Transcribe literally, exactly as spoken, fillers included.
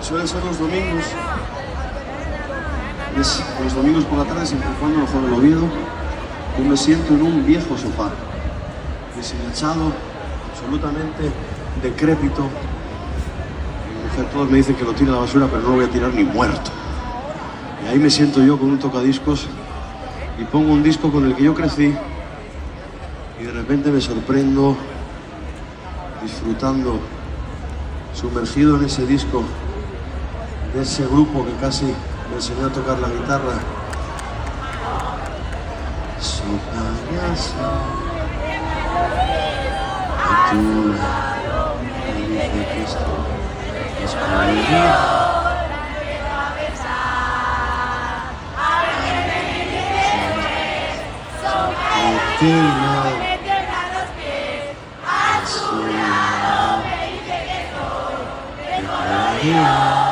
Suelen ser los domingos. Es, los domingos por la tarde, siempre y cuando no juega el Oviedo, yo me siento en un viejo sofá, deshilachado, absolutamente decrépito. Mi mujer, todos me dicen que lo tire a la basura, pero no lo voy a tirar ni muerto. Y ahí me siento yo con un tocadiscos y pongo un disco con el que yo crecí y de repente me sorprendo disfrutando, sumergido en ese disco de ese grupo que casi me enseñó a tocar la guitarra. So payaso, a tu lado, me dice que esto es para que no me tiemblan los pies, a su lado me dice que estoy de